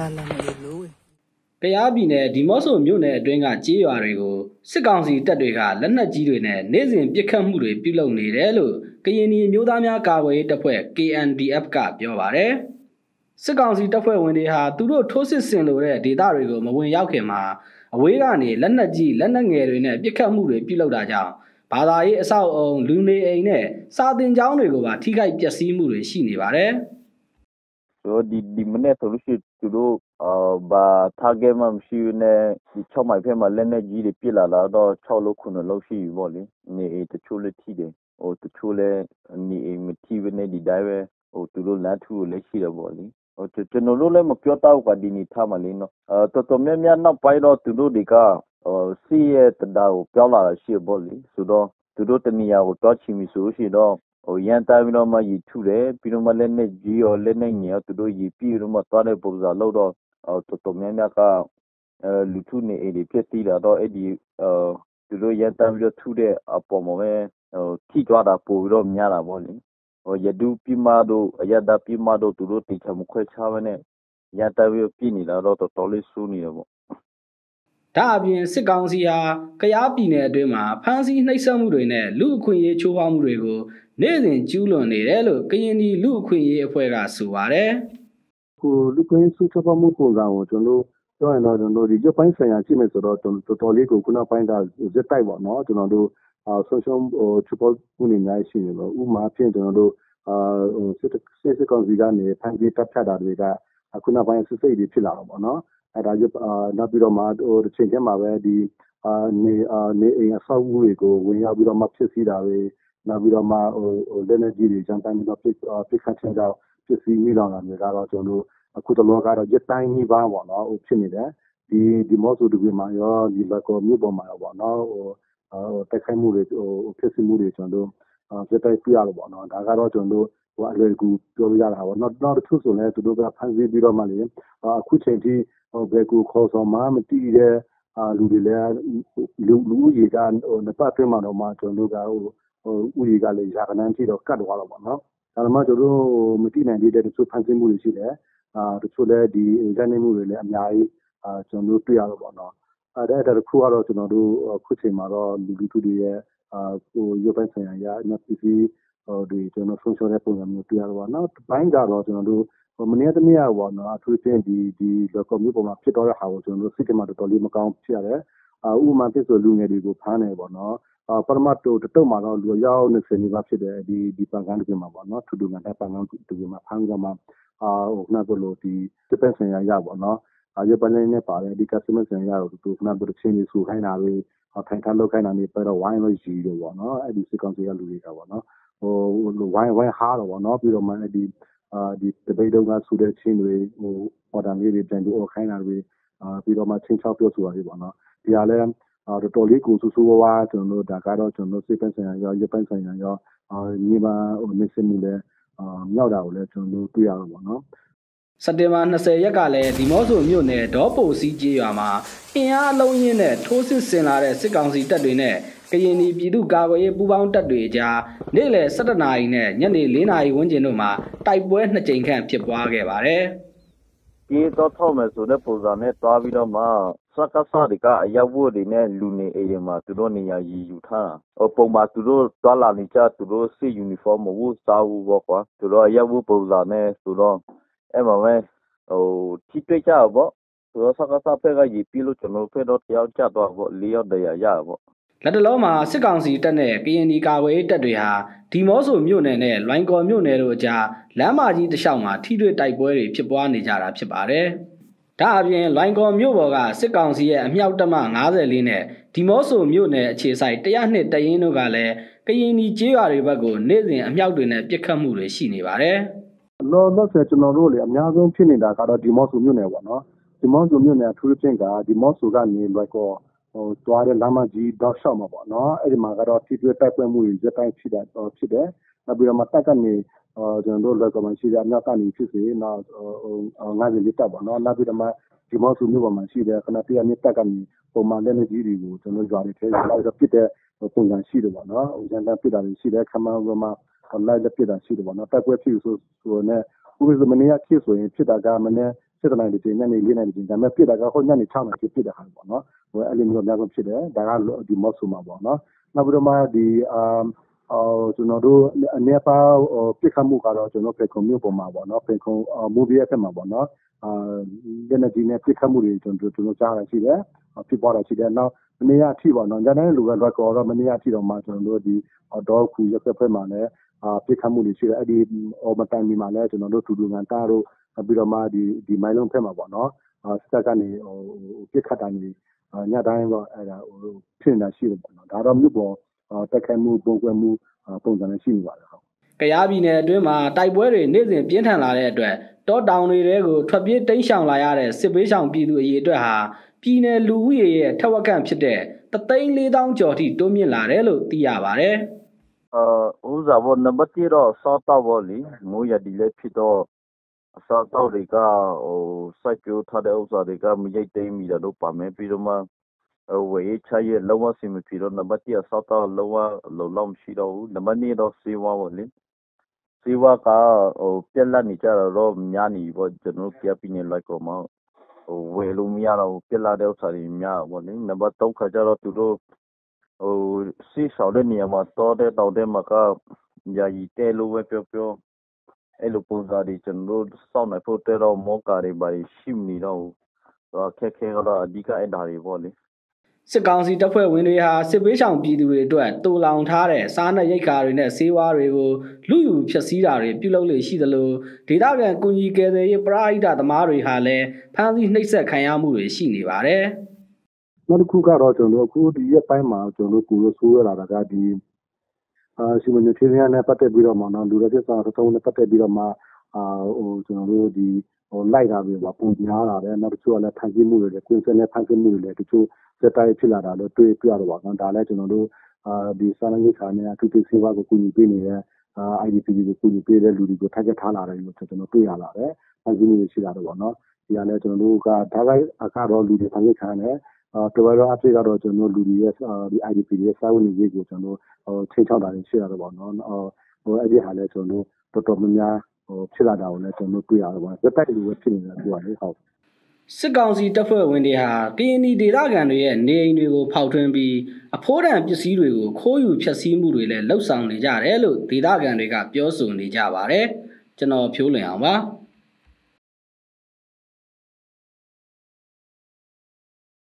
ကယားပြည်နယ်ဒီမော့ဆိုမြို့နယ်အတွင်းကကြေးရွာတွေကိုစစ်ကောင်စီတပ်တွေကလက်နက်ကြီးတွေနဲ့နေ့စဉ်ပစ်ခတ်မှုတွေပြုလုပ်နေတယ်လို့ကရင်ပြည်မျိုးသားများကာကွယ်ရေးတပ်ဖွဲ့ KNDF ကပြောပါတယ်။စစ်ကောင်စီတပ်ဖွဲ့ဝင်တွေဟာသူတို့ထိုးစစ်ဆင်လိုတဲ့ဒေသတွေကိုမဝင်ရောက်ခင်မှာအဝေးကနေလက်နက်ကြီးလက်နက်ငယ်တွေနဲ့ပစ်ခတ်မှုတွေပြုလုပ်တာကြောင့်ဘာသာရေးအဆောက်အအုံလူနေအိမ်နဲ့စာသင်ကျောင်းတွေကိုပါထိခိုက်ပျက်စီးမှုတွေရှိနေပါတယ်။ So di mana solusi tu ba target ma mshi ne di chau mai phe ma len ne ji de pit la la do chau lo khun lo shi bo le ni e de chu le thi de o tu chu le ni e mi thi ne di dai we o tu lo la thu le shi de bo le o tu no lo le ma pyo ta ka di ni tha ma le no to mya mya na pai do tu lo de ka si ye ta da o pyo la shi bo le so do tu lo ta ni ya o to chi mi so shi do yan ta bi no ma yi thu de pi no ma le ne ji o le ne nya tu do yi pi no ma ta de bo za lo do to mya mya ka lu thu ne e de phet ti la do e di tu do yan ta bi thu de a po mo me thi twa da po bi do mya la bo le ya du pi ma do ya da pi ma do tu do ti cha mo khwe cha ba ne yan ta bi pi ni la do to le su ni de bo ဒါအပြင်စစ်ကောင်စီဟာကယားပြည်နယ်အတွင်းမှာဖမ်းဆီးနှိပ်စက်မှုတွေနဲ့လူအခွင့်အရေးချိုးဖောက်မှုတွေကိုနေ့စဉ်ကျူးလွန်နေတယ်လို့ကရင်ပြည်လူအခွင့်အရေးအဖွဲ့ကဆိုပါတယ်။ကိုလူခွင့်ချိုးဖောက်မှုပုံစံကိုကျွန်တော်ပြောရင်တော့ကျွန်တော်ဒီရုပ်ပိုင်းဆိုင်ရာရှိမယ်ဆိုတော့တော်တော်လေးကိုခုနပိုင်းကဇက်တိုက်ပေါ့နော်ကျွန်တော်တို့social ချိုးဖောက်မှုတွေအများကြီးရှိနေလို့ဥပမာဖြင့်ကျွန်တော်တို့စစ်ကောင်စီကနေဖမ်းဆီးတပ်ဖြတ်တာတွေကခုနပိုင်းစစ်စိတ်တွေဖြစ်လာတော့ပေါ့နော်အဲဒါနောက်ပြီးတော့မှတစ်ချိန်တည်းမှာပဲဒီနေအိမ်အဆောက်အဦတွေကိုဝင်ရောက်ပြီးတော့မှဖြစ်စီတာတွေနောက်ပြီးတော့မှလက်နက်ကြီးတွေကျန်တိုင်းပြီးတော့ပြစ်ခတ်ခြင်းကြောင့်ဖြစ်စီမိလောင်တာတွေကတော့ကျွန်တော်တို့အခုတလောကတော့ရက်တိုင်းကြီးပါပေါ့နော်ဖြစ်နေတယ်ဒီမော့ဆိုတူပြီးမှရောဒီဘက်ကောမြို့ပေါ်မှာရောပေါ့နော်တိုက်ခိုက်မှုတွေဖြစ်စီမှုတွေကျွန်တော်တို့စက်တိုက်ပြရလို့ပေါ့နော်ဒါကတော့ကျွန်တော်တို့အလွယ်ကူပြောရတာပေါ့နောက်တစ်ခုဆိုလည်းသူတို့ကဖန်ဆင်းပြီးတော့မှလေအခုချိန်ထိဘယ်ကိုခေါ်ဆောင်မှမတည်တဲ့လူတွေလည်းလူကြီးကနှစ်ပတ်အတွင်းမှာတော့မှကျွန်တော်တို့ကဥယျာဉ်ကလည်းရာခဏန်းထိတော့ကတ်သွားတော့ပေါ့နော်ဒါမှမဟုတ်ကျွန်တော်တို့မတည်နိုင်သေးတဲ့တချို့ဖန်ဆင်းမှုတွေရှိတယ်တချို့လည်းဒီဇာတ်နေမှုတွေလည်းအများကြီးကျွန်တော်တို့တွေ့ရတော့ပေါ့နော်အဲ့ဒါတခုကတော့ကျွန်တော်တို့ခုချိန်မှာတော့လူထုတွေရဲ့ကိုရုပ်ပိုင်းဆိုင်ရာရ NPC တွေကျွန်တော်ဆုံးရှုံးတဲ့ပုံစံမျိုးတွေ့ရတော့ပေါ့နော်ဘိုင်းကတော့ကျွန်တော်တို့မနေ့တနေ့ကပေါ့နော်အထူးသဖြင့်ဒီကွန်မြူပေါ်မှာဖြစ်တော့တဲ့ဟာကိုကျွန်တော်တို့စိတ်ထဲမှာတော်တော်လေးမကောင်းဖြစ်ရတယ်ဥပမာဖြစ်ဆိုလူငယ်တွေကိုဖမ်းတယ်ပေါ့နော်ပရမတ်တုတ်မှာတော့လူရောက်20နီးပါးဖြစ်တယ်ဒီပန်ကန်တွေမှာပေါ့နော်ထူထူငါတဲ့ပန်ကန်တွေမှာဖမ်းကြမှာခုနကလိုဒီစပန်ဆိုင်ရာရပေါ့နော်ရပလင်းနဲ့ပါတယ်ဒီ customer ဆိုင်ရာတို့ခုနကလိုချင်းတွေဆူခိုင်းတာတွေထိုင်ထားလောက်ခိုင်းတာတွေပြတော့ဝိုင်းလို့ရှိတယ်ပေါ့နော်အဲ့ဒီစကောင်စီကလူတွေကပေါ့နော်ဝိုင်းဟားတော့ပေါ့နော်ပြီးတော့မှဒီတပိတ်တုံးကဆူတဲ့ချင်းတွေပေါ်တာလေးတွေပြန်ပြီးခိုင်းတာတွေပြီးတော့မှချင်းချောက်ပြောဆိုတာတွေပေါ့နော်ဒီဟာလည်းတော်တော်လေးကိုဆူဆူဝါးကျွန်တော်တို့ဒါကတော့ကျွန်တော်စိတ်ပိုင်းဆိုင်ရာရောရုပ်ပိုင်းဆိုင်ရာရောညီမမစ်စမှုလည်းမြောက်တာကိုလည်းကျွန်တော်တို့တွေ့ရတော့ပေါ့နော်စက်တင်ဘာ20ရက်ကလည်းဒီမော့ဆိုမြို့နယ်ဒေါပိုစီကျေးရွာမှာအင်အားအလုံးရင်းနဲ့ထိုးစစ်ဆင်လာတဲ့စစ်ကောင်စီတပ်တွေနဲ့ကရင်ပြည်သူ့ကာကွယ်ရေးပူးပေါင်းတပ်တွေကြားနေ့လယ်17နာရီနဲ့ညနေ4နာရီဝန်းကျင်တို့မှာတိုက်ပွဲ2ကြိမ်ခန့်ဖြစ်ပွားခဲ့ပါတယ်။ဒီတော့ထောက်မယ်ဆိုတဲ့ပုံစံနဲ့တွားပြီးတော့မှစကားစတွေကအရောက်ဝတ်တွေနဲ့လူနေအိမ်မှာသူတို့နေရာရည်ယူထားတာပုံမှာသူတို့တွားလာနေကြသူတို့စစ်ယူနီဖောင်းမဝတ်စားဘူးပေါ့ကွာသူတို့အရောက်ဝတ်ပုံစံနဲ့ဆိုတော့အဲ့မှာပဲထိတွေ့ကြပေါ့သူတို့စကားစဖက်ကရည်ပြီးလို့ကျွန်တော်ဖက်တော့တယောက်ကြတော့ပေါ့၄ယောက်တရာရပေါ့လက်တလုံးမှာစစ်ကောင်စီတပ်နဲ့ကရင်ပြည်ကာကွယ်ရေးတပ်တွေဟာဒီမော့ဆိုမြို့နယ်နဲ့လွိုင်ကော်မြို့နယ်တို့အကြားလမ်းမကြီးတစ်လျှောက်မှာထိတွေ့တိုက်ပွဲတွေဖြစ်ပွားနေကြတာဖြစ်ပါတယ်။ဒါအပြင်လွိုင်ကော်မြို့ပေါ်ကစစ်ကောင်စီရဲ့အမြောက်တပ်မ54နဲ့ဒီမော့ဆိုမြို့နယ်အခြေစိုက်102တရင်တို့ကလည်းကရင်ပြည်ကျေးရွာတွေဘက်ကိုနေ့စဉ်အမြောက်တွေနဲ့ပစ်ခတ်မှုတွေရှိနေပါတယ်။လောဆယ်ကျွန်တော်တို့လေအများဆုံးဖြစ်နေတာကတော့ဒီမော့ဆိုမြို့နယ်ပေါ့နော်။ဒီမော့ဆိုမြို့နယ်အထူးဖြင့်ကဒီမော့ဆိုကနေလွိုင်ကော်တွားတဲ့လမ်းမကြီးတော့ရှောက်မှာပေါ့နော်အဲ့ဒီမှာကတော့ထိတွေ့တိုက်ပွဲမှုတွေရက်တိုင်းဖြစ်တယ်နောက်ပြီးတော့မှတက်ကနေကျွန်တော်တို့လွယ်ကမှရှိတဲ့အမြောက်ကနေဖြစ်စေနောက်50လီတာပေါ့နော်နောက်ပြီးတော့မှဒီမော့ဆူမြို့ပေါ်မှာရှိတဲ့ခဏတရမြတက်ကနေပုံမှန်လက်နက်ကြီးတွေကိုကျွန်တော်ရွာတွေထဲလိုက်တော့ပစ်တဲ့ပုံစံရှိတယ်ပေါ့နော်ရန်တမ်းပစ်တာတွေရှိတယ်ခမန်းကမှလိုက်လက်ပစ်တာရှိတယ်ပေါ့နော်တိုက်ပွဲဖြစ်ဆိုတော့ねဥပဒေမနေ့ကဖြစ်ဆိုရင်ဖြစ်တာကမနေ့ 7နိုင်ဒီညနေ4နိုင်ဒီဒါပေမဲ့ပြစ်တာကဟိုညနေ6နိုင်ပြစ်တဲ့ဟာပေါ့နော်ဟိုအဲ့လိုမျိုးအများဆုံးဖြစ်တယ်ဒါကဒီမော့ဆိုမှာပေါ့နော်နောက်ပြီးတော့မှဒီကျွန်တော်တို့အနေပါပြစ်ခတ်မှုကတော့ကျွန်တော်ဖေခုံမျိုးပေါ်မှာပေါ့နော်ဖေခုံမူဗီအဖက်မှာပေါ့နော်energy နဲ့ပြစ်ခတ်မှုတွေကျွန်တော်ကြားရရှိတယ်ဖြစ်ပေါ်တာရှိတယ်နောက်မနေ့ကအထိပေါ့နော်ညနေလူပဲလွယ်ကော်တော့မနေ့ကအထိတော့မှကျွန်တော်တို့ဒီတော့ခုရက်ဖက်မှာလည်းပြစ်ခတ်မှုတွေရှိတယ်အဲ့ဒီမတိုင်မီမှာလည်းကျွန်တော်တို့တူတူငန်တာတို့ပြီးတော့မှဒီမိုင်းလုံးဖက်မှာပေါ့နော်စက်ကနေပြစ်ခတ်တာနေညတိုင်းတော့အဲ့ဒါဖြစ်နေတာရှိတယ်ပေါ့နော်ဒါတော့မြို့ပေါ်တက်ခိုက်မှုပုံကွယ်မှုပုံစံနဲ့ရှိနေပါတယ်ဟုတ်ကယားပြည်နယ်အတွင်းမှာတိုက်ပွဲတွေနေ့စဉ်ပြင်းထန်လာတဲ့အတွက်တောတောင်တွေတဲကိုထွက်ပြေးတိမ်းရှောင်လာရတဲ့စစ်ဘေးရှောင်ပြည်သူအရေးအတွက်ဟာပြည်နယ်လူဦးရေရဲ့ထက်ဝက်ခန့်ဖြစ်တဲ့3,400,000ကျော်ထိတိုးမြင့်လာတယ်လို့သိရပါတယ်ဥစားဘောနံပါတ်1တော့စောတော့ဘောလီမိုးရဒီလေးဖြစ်တော့အစောတော့တွေကစိုက်ပျိုးထားတဲ့ဥစားတွေကမရိတ်သိမ်းမိတယ်လို့ပါမယ်ပြီးတော့မှဝေးချရဲ့လောဝစီမဖြစ်တော့နံပါတ်1စောတော့လောဝလောမရှိတော့ဘူးနံပါတ်2တော့စေဝါဘောလီစေဝါကပြက်လက်နေကြတော့များနေပေါ့ကျွန်တော်ပြပြနေလိုက်ကောမဝယ်လို့မရတော့ပြက်လာတဲ့ဥစ္စာတွေများပေါ့လေနံပါတ်3ခါကျတော့သူတို့စီဆောင်တဲ့နေရာမှာတောတဲ့တောင်တဲ့မှာကယာယီတဲလို့ပဲပြောအဲ့လိုပုံစံတွေကျွန်တော်တို့စောင့်နေဖို့တဲတော့မောကာတွေပါရှိနေတော့ခက်ခဲတော့အဓိကအဲ့ဒါတွေပေါ့လေစစ်ကောင်စီတပ်ဖွဲ့ဝင်တွေဟာစစ်ပေးဆောင်ပြည်သူတွေအတွက်တူလောင်ထားတဲ့စားနပ်ရိက္ခာတွေနဲ့ဆေးဝါးတွေကိုလူယူဖျက်ဆီးတာတွေပြုလုပ်လေရှိသလိုဒေသခံကုညီကယ်ဆယ်ရေးပရဟိတသမားတွေဟာလည်းဖမ်းဆီးနှိပ်စက်ခံရမှုတွေရှိနေပါတယ်နောက်တစ်ခုကတော့ကျွန်တော်အခုဒီရက်ပိုင်းမှာကျွန်တော်ကိုလိုဆိုးရတာကဒီစီမံကိန်းနဲ့ပတ်သက်ပြီးတော့မှနော်လူတွေပြဿနာသုံးနဲ့ပတ်သက်ပြီးတော့မှကျွန်တော်တို့ဒီလိုက်တာပဲပုံများလာတယ်နောက်တစ်ခုကလည်းဖန်ဆီးမှုတွေလည်းကိုယ်စနဲ့ဖန်ဆီးမှုတွေလည်းတချို့စက်တိုင်းဖြစ်လာတာလို့တွေ့ရတော့ပါတော့ဒါလည်းကျွန်တော်တို့ဒီစာလင်းခါနဲ့အထူးသဖြင့်ဆေးဝါးကိုကူညီပေးနေတဲ့ IDP ကိုကူညီပေးတဲ့လူတွေကိုထိုက်ထားလာတယ်လို့ကျွန်တော်တွေ့ရလာတယ်ဖန်ဆီးမှုတွေရှိလာတော့ပေါ့နော်ဒီကလည်းကျွန်တော်တို့ကဒါလိုက်အခါတော့လူတွေဖန်ဆီးခံတယ်တော်တော်အဖြစ်ကတော့ကျွန်တော်လူတွေရဲ့ဒီ IDP ရဲ့စာဝင်ရေးကိုကျွန်တော်ချိန်ချောက်တာရှိရတော့ပေါ့နော်အဲ့ဒီဟာလည်းကျွန်တော်တော်တော်များများဖြစ်လာတာကိုလည်းကျွန်တော်တွေ့ရတော့ပေါ့သက်တိုက်လူပဲဖြစ်နေတာပြောရလေဟုတ်စစ်ကောင်စီတပ်ဖွဲ့ဝင်တွေဟာကရင်ပြည်ဒေသခံတွေရဲ့နေအိမ်တွေကိုဖောက်ထွင်းပြီးအဖိုးတန်ပစ္စည်းတွေကိုခိုးယူဖျက်ဆီးမှုတွေလည်းလှုပ်ဆောင်နေကြတယ်လို့ဒေသခံတွေကပြောဆိုနေကြပါတယ်ကျွန်တော်ဖြိုးလွင်အောင်ပါ